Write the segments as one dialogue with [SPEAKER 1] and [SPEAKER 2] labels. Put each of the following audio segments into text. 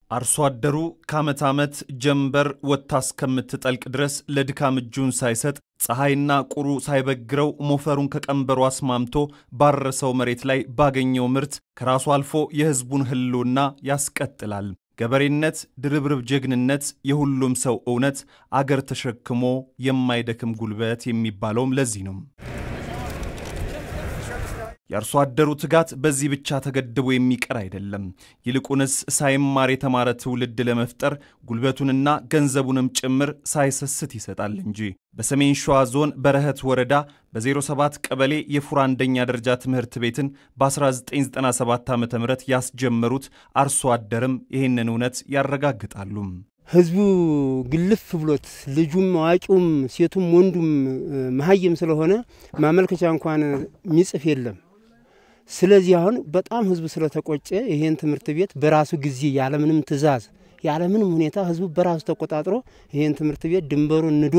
[SPEAKER 1] አርሷ አደሩ ከዓመት ዓመት ጀንበር ወጥታ እስከምትጠልቅ ድረስ ለድካም እጁን ሳይሰጥ ፀሐይና ቁሩ ሳይበግረው ሞፈሩን ከቀንበሩ አስማምቶ ባረሰው መሬት ላይ ባገኘው ምርት ከራሱ አልፎ የሕዝቡን ህልውና ያስቀጥላል። ገበሬነት ድርብርብ ጀግንነት የሁሉም ሰው እውነት አገር ተሸክሞ የማይደክም ጉልበት የሚባለውም ለዚህ ነው። የአርሷ አደሩ ትጋት በዚህ ብቻ ተገድቦ የሚቀር አይደለም። ይልቁንስ ሳይማር የተማረ ትውልድ ለመፍጠር ጉልበቱንና ገንዘቡንም ጭምር ሳይሰስት ይሰጣል እንጂ። በሰሜን ሸዋ ዞን በረህት ወረዳ በ07 ቀበሌ የፉራ አንደኛ ደረጃ ትምህርት ቤትን በ1997 ዓ.ም ያስጀመሩት አርሷ አደርም ይህንን እውነት ያረጋግጣሉ።
[SPEAKER 2] ህዝቡ ግልፍ ብሎት ልጁም አዋቂውም ሴቱም ወንዱም መሀይም ስለሆነ ማመልከቻ እንኳን ሚጽፍ የለም። ስለዚህ አሁን በጣም ህዝቡ ስለተቆጨ ይሄን ትምህርት ቤት በራሱ ጊዜ ያለምንም ትዕዛዝ ያለምንም ሁኔታ ህዝቡ በራሱ ተቆጣጥሮ ይሄን ትምህርት ቤት ድንበሩን ንዶ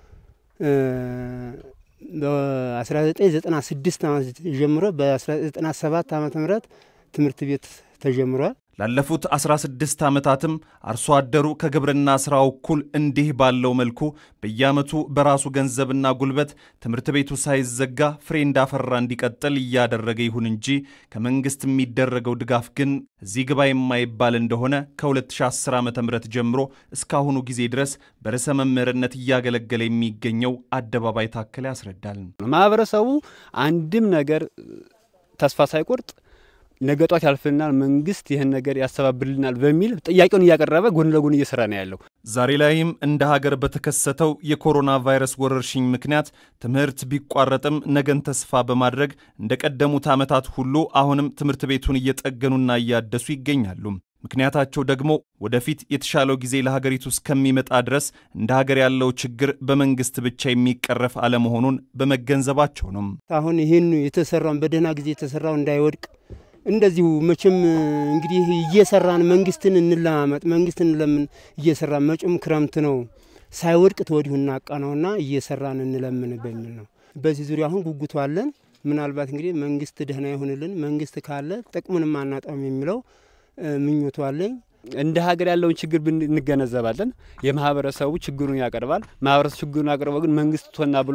[SPEAKER 2] በ1996 ዓመት ጀምሮ በ1997 ዓመተ ምህረት ትምህርት ቤት ተጀምሯል።
[SPEAKER 1] ላለፉት 16 ዓመታትም አርሷ አደሩ ከግብርና ስራው እኩል እንዲህ ባለው መልኩ በየዓመቱ በራሱ ገንዘብና ጉልበት ትምህርት ቤቱ ሳይዘጋ ፍሬ እንዳፈራ እንዲቀጥል እያደረገ ይሁን እንጂ ከመንግስት የሚደረገው ድጋፍ ግን እዚህ ግባ የማይባል እንደሆነ ከ2010 ዓ.ም ጀምሮ እስካሁኑ ጊዜ ድረስ በርዕሰ መምህርነት እያገለገለ የሚገኘው አደባባይ ታከለ ያስረዳል።
[SPEAKER 3] ማህበረሰቡ አንድም ነገር ተስፋ ሳይቆርጥ ነገጧት ያልፈናል መንግስት ይሄን ነገር ያስተባብርልናል በሚል ጥያቄውን ያቀረበ ጎን ለጎን እየሰራ ነው ያለው።
[SPEAKER 1] ዛሬ ላይም እንደ ሀገር በተከሰተው የኮሮና ቫይረስ ወረርሽኝ ምክንያት ትምህርት ቢቋረጥም ነገን ተስፋ በማድረግ እንደቀደሙት ዓመታት ሁሉ አሁንም ትምህርት ቤቱን እየጠገኑና እያደሱ ይገኛሉ። ምክንያታቸው ደግሞ ወደፊት የተሻለው ጊዜ ለሀገሪቱ እስከሚመጣ ድረስ እንደ ሀገር ያለው ችግር በመንግስት ብቻ የሚቀረፍ አለመሆኑን በመገንዘባቸው ነው።
[SPEAKER 2] አሁን ይሄን የተሰራው በደህና ጊዜ የተሰራው እንዳይወድቅ እንደዚሁ መቼም እንግዲህ እየሰራን መንግስትን እንለማመጥ መንግስትን ለምን እየሰራን መጪም ክረምት ነው ሳይወድቅ ተወዲሁና አቃናውና እየሰራን እንለምን በሚል ነው። በዚህ ዙሪያ አሁን ጉጉቱ አለን። ምናልባት እንግዲህ መንግስት ደህና ይሁንልን መንግስት ካለ ጥቅሙንም አናጣም የሚለው ምኞቱ አለኝ።
[SPEAKER 3] እንደ ሀገር ያለውን ችግር እንገነዘባለን። የማህበረሰቡ ችግሩን ያቀርባል። ማህበረሰቡ ችግሩን ያቀርባል ግን መንግስት ቶና ብሎ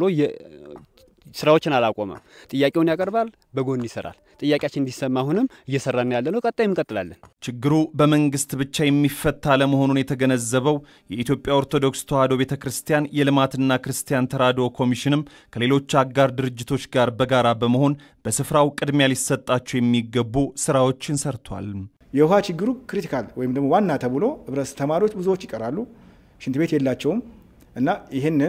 [SPEAKER 3] ስራዎችን አላቆመም። ጥያቄውን ያቀርባል በጎን ይሰራል። ጥያቄያችን እንዲሰማ ሆነም እየሰራን ያለነው ቀጣይም እንቀጥላለን።
[SPEAKER 1] ችግሩ በመንግስት ብቻ የሚፈታ ለመሆኑን የተገነዘበው የኢትዮጵያ ኦርቶዶክስ ተዋሕዶ ቤተክርስቲያን የልማትና ክርስቲያን ተራድኦ ኮሚሽንም ከሌሎች አጋር ድርጅቶች ጋር በጋራ በመሆን በስፍራው ቅድሚያ ሊሰጣቸው የሚገቡ ስራዎችን ሰርቷል።
[SPEAKER 4] የውሃ ችግሩ ክሪቲካል ወይም ደግሞ ዋና ተብሎ ህብረተሰብ ተማሪዎች ብዙዎች ይቀራሉ፣ ሽንት ቤት የላቸውም እና ይሄንን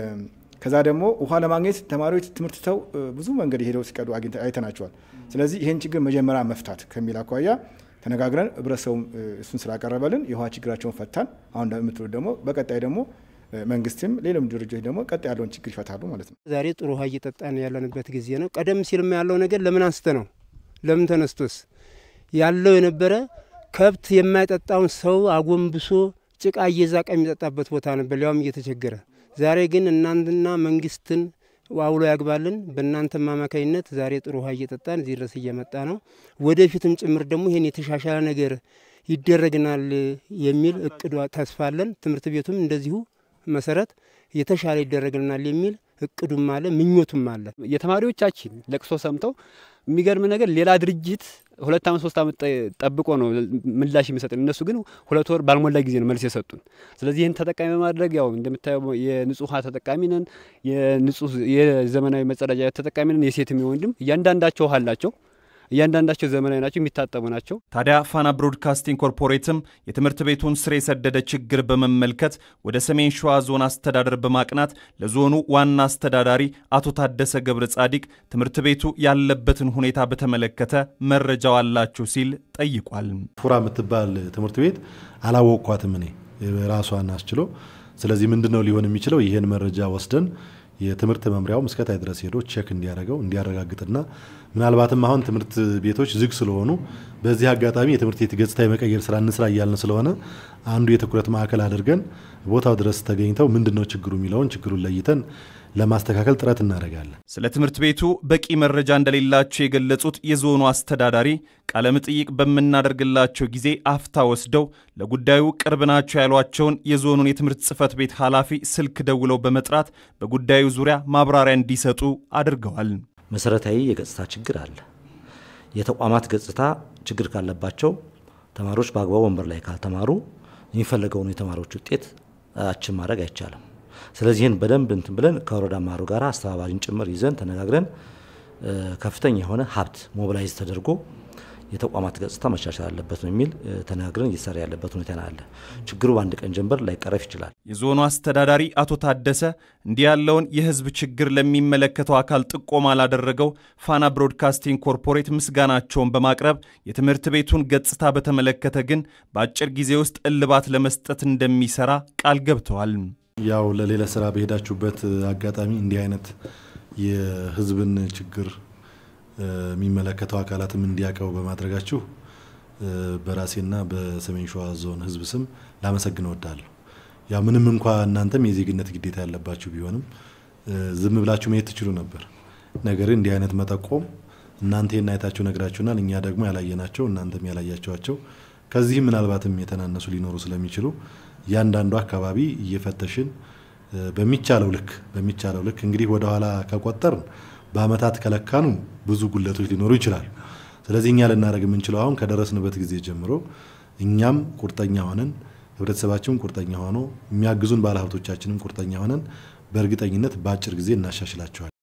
[SPEAKER 4] ከዛ ደግሞ ውሃ ለማግኘት ተማሪዎች ትምህርት ተው ብዙ መንገድ ሄደው ሲቀዱ አይተናቸዋል። ስለዚህ ይሄን ችግር መጀመሪያ መፍታት ከሚል አኳያ ተነጋግረን ህብረተሰቡ እሱን ስላቀረበልን የውሃ ችግራቸውን ፈታን። አሁን እንደምትሉት ደግሞ በቀጣይ ደግሞ መንግስትም ሌሎችም ድርጅቶች ደግሞ ቀጣይ ያለውን ችግር ይፈታሉ ማለት ነው።
[SPEAKER 2] ዛሬ ጥሩ ውሃ እየጠጣን ያለንበት ጊዜ ነው። ቀደም ሲልም ያለው ነገር ለምን አንስተ ነው ለምን ተነስቶስ ያለው የነበረ ከብት የማይጠጣውን ሰው አጎንብሶ ጭቃ እየዛቀ የሚጠጣበት ቦታ ነበር ያውም እየተቸገረ። ዛሬ ግን እናንተና መንግስትን ዋውሎ ያግባልን በእናንተ ማማካይነት ዛሬ ጥሩ ውሃ እየጠጣን እዚህ ድረስ እየመጣ ነው። ወደፊትም ጭምር ደግሞ ይሄን የተሻሻለ ነገር ይደረግናል የሚል እቅድ ተስፋለን። ትምህርት ቤቱም እንደዚሁ መሰረት የተሻለ ይደረግልናል የሚል እቅዱም አለ ምኞቱም አለ።
[SPEAKER 3] የተማሪዎቻችን ለቅሶ ሰምተው የሚገርም ነገር ሌላ ድርጅት 2 ዓመት 3 ዓመት ጠብቆ ነው ምላሽ የሚሰጡን። እነሱ ግን 2 ወር ባልሞላ ጊዜ ነው መልስ የሰጡን። ስለዚህ ይሄን ተጠቃሚ በማድረግ ያው እንደምታየው የንጹህ ውሃ ተጠቃሚ ነን፣ የንጹህ የዘመናዊ መጸዳጃ ተጠቃሚ ነን። የሴትም የወንድም እያንዳንዳቸው ውሃ አላቸው፣ እያንዳንዳቸው ዘመናዊ ናቸው፣ የሚታጠቡ ናቸው።
[SPEAKER 1] ታዲያ ፋና ብሮድካስቲንግ ኮርፖሬትም የትምህርት ቤቱን ስር የሰደደ ችግር በመመልከት ወደ ሰሜን ሸዋ ዞን አስተዳደር በማቅናት ለዞኑ ዋና አስተዳዳሪ አቶ ታደሰ ገብረ ጻዲቅ ትምህርት ቤቱ ያለበትን ሁኔታ በተመለከተ መረጃው አላችሁ ሲል ጠይቋል።
[SPEAKER 5] ፉራ የምትባል ትምህርት ቤት አላወቅኳትም እኔ ራሷን አስችሎ። ስለዚህ ምንድነው ሊሆን የሚችለው ይሄን መረጃ ወስደን የትምህርት መምሪያው መስከታይ ድረስ ሄዶ ቼክ እንዲያረጋግጥና ምናልባትም አሁን ትምህርት ቤቶች ዝግ ስለሆኑ በዚህ አጋጣሚ የትምህርት ቤት ገጽታ የመቀየር ስራ እንስራ እያልን ስለሆነ አንዱ የትኩረት ማዕከል አድርገን ቦታው ድረስ ተገኝተው ምንድነው ችግሩ የሚለውን ችግሩን ለይተን ለማስተካከል ጥረት እናደርጋለን።
[SPEAKER 1] ስለ ትምህርት ቤቱ በቂ መረጃ እንደሌላቸው የገለጹት የዞኑ አስተዳዳሪ ቃለ መጠይቅ በመናደርግላቸው ጊዜ አፍታ ወስደው ለጉዳዩ ቅርብ ናቸው ያሏቸውን የዞኑን የትምህርት ጽሕፈት ቤት ኃላፊ ስልክ ደውለው በመጥራት በጉዳዩ ዙሪያ ማብራሪያ እንዲሰጡ አድርገዋል።
[SPEAKER 6] መሰረታዊ የገጽታ ችግር አለ። የተቋማት ገጽታ ችግር ካለባቸው ተማሪዎች በአግባቡ ወንበር ላይ ካልተማሩ የሚፈልገውን የተማሪዎች ውጤት አችን ማድረግ አይቻልም። ስለዚህ በደንብ እንትን ብለን ከወረዳ ማሩ ጋር አስተባባሪን ጭምር ይዘን ተነጋግረን ከፍተኛ የሆነ ሀብት ሞቢላይዝ ተደርጎ የተቋማት ገጽታ መሻሻል አለበት በሚል ተነጋግረን እየሰራ ያለበት ሁኔታ አለ። ችግሩ በአንድ ቀን ጀንበር ላይቀረፍ ይችላል።
[SPEAKER 1] የዞኑ አስተዳዳሪ አቶ ታደሰ እንዲህ ያለውን የህዝብ ችግር ለሚመለከተው አካል ጥቆማ ላደረገው ፋና ብሮድካስቲንግ ኮርፖሬት ምስጋናቸውን በማቅረብ የትምህርት ቤቱን ገጽታ በተመለከተ ግን በአጭር ጊዜ ውስጥ እልባት ለመስጠት እንደሚሰራ ቃል ገብተዋል።
[SPEAKER 5] ያው ለሌላ ስራ በሄዳችሁበት አጋጣሚ እንዲህ አይነት የህዝብን ችግር የሚመለከተው አካላትም እንዲያቀው በማድረጋችሁ በራሴና በሰሜን ሸዋ ዞን ህዝብ ስም ላመሰግን እወዳለሁ። ያ ምንም እንኳን እናንተም የዜግነት ግዴታ ያለባችሁ ቢሆንም ዝም ብላችሁ መሄድ ትችሉ ነበር። ነገር እንዲህ አይነት መጠቆም እናንተ የናይታችሁ ነግራችሁናል፣ እኛ ደግሞ ያላየናቸው እናንተም ያላያችኋቸው ከዚህ ምናልባትም የተናነሱ ሊኖሩ ስለሚችሉ ያንዳንዱ አካባቢ እየፈተሽን በሚቻለው ልክ እንግዲህ ወደ ኋላ ከቆጠርን በአመታት ከለካኑ ብዙ ጉለቶች ሊኖሩ ይችላል። ስለዚህ እኛ ልናደርግ የምንችለው አሁን ከደረስንበት ጊዜ ጀምሮ እኛም ቁርጠኛ ሆነን ህብረተሰባችን ቁርጠኛ ሆኖ የሚያግዙን ባለሀብቶቻችንም ቁርጠኛ ሆነን በእርግጠኝነት በአጭር ጊዜ እናሻሽላቸዋለን።